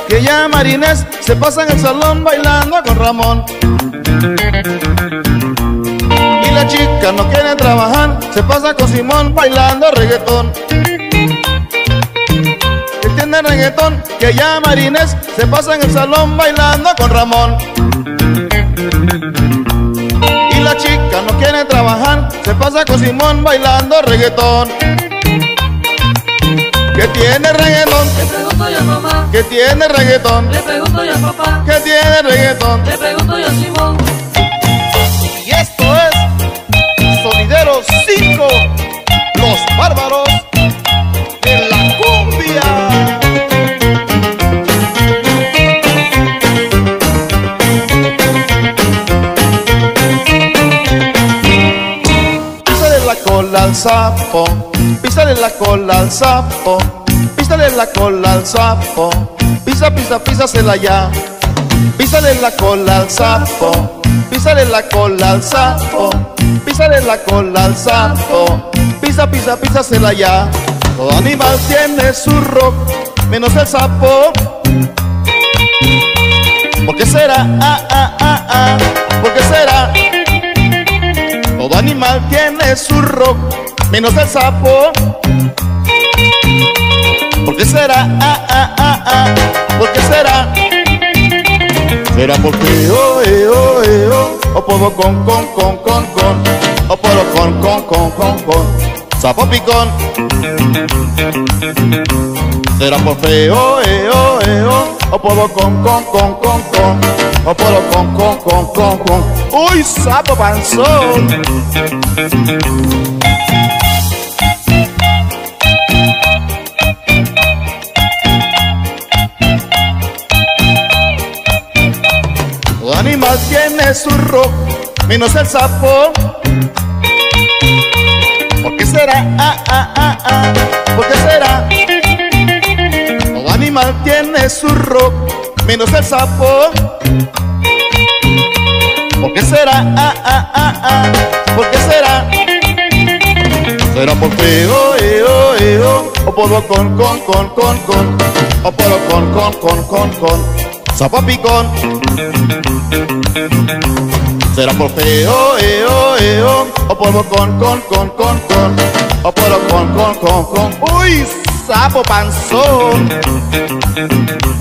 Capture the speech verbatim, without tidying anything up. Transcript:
que llama Inés se pasa en el salón bailando con Ramón. Y la chica no quiere trabajar, se pasa con Simón bailando reggaetón. Que tiene reggaetón, que llama Inés se pasa en el salón bailando con Ramón. Y la chica no quiere trabajar, se pasa con Simón bailando reggaetón. ¿Qué tiene reggaetón? Le pregunto yo a mamá. ¿Qué tiene reggaetón? Le pregunto yo a papá. ¿Qué tiene reggaetón? Le pregunto yo a Simón. Y esto es Sonideros cinco, los bárbaros de la cumbia. Písale la cola al sapo, písale la cola al sapo, písale la cola al sapo, pisa, pisa, písasela ya. Písale la cola al sapo, písale la cola al sapo, písale la cola al sapo, pisa, pisa, písasela ya. Todo animal tiene su rock, menos el sapo. ¿Por qué será? Ah, ah, ah, ah. ¿Por qué será? Todo animal tiene su rock, menos el sapo. ¿Por qué será? Ah, ah, ah, ah. ¿Por qué será? Será porque oh, eh, oh, eh, oh, o podo con, con, con, con, con, o podo con, con, con, con, con, sapo picón. Será por feo, eh, oh, eh, oh, o podo con, con, con, con, con, o podo con, con, con, con, con. Uy, sapo panzón. Todo animal tiene su rock, menos el sapo. ¿Por qué será? Ah, ah, ah, ah. ¿Por qué será? Todo animal tiene su rock, menos el sapo. ¿Por qué será? Ah, ah, ah, ah. ¿Por qué será? Será por feo, eh, oh, eh, oh, o por con, con, con, con, con, o por con, con, con, con, con, sapo picón. Será por feo, eh, oh, eh, oh, o por con, con, con, con, con, o por con, con, con, con. Uy, sapo panzón.